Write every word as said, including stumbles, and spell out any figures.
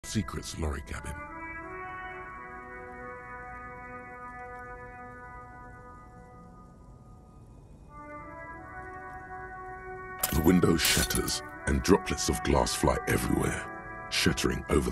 Secrets lorry cabin. The window shatters and droplets of glass fly everywhere, shattering over